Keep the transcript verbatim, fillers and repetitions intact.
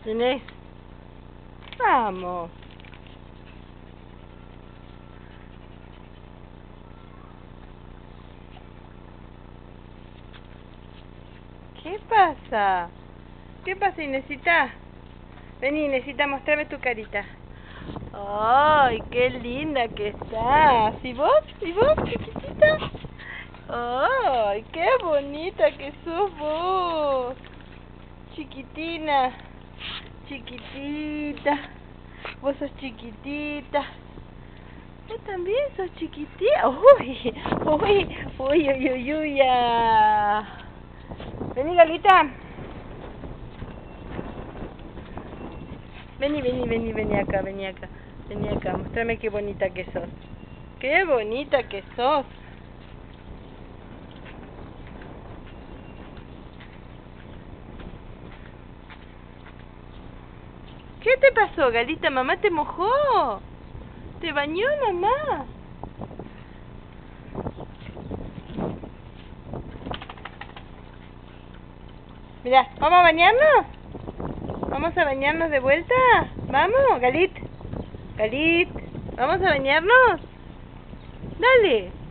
Inés, vamos. ¿Qué pasa? ¿Qué pasa, Inesita? Vení, Inesita, mostrame tu carita. ¡Ay, qué linda que estás! ¿Y vos? ¿Y vos, chiquitita? ¡Ay, qué bonita que sos vos! Chiquitina, chiquitita. Vos sos chiquitita. Vos también sos chiquitita. ¡Uy! ¡Uy! ¡Uy, uy, uy, uy! Ya. Vení, Galita. Vení, vení, vení, vení acá, vení acá. Vení acá, mostrame qué bonita que sos. ¡Qué bonita que sos! ¿Qué te pasó, Galita? ¿Mamá te mojó? ¿Te bañó, mamá? Mira, ¿vamos a bañarnos? ¿Vamos a bañarnos de vuelta? ¿Vamos, Galit? Galit, ¿vamos a bañarnos? Dale.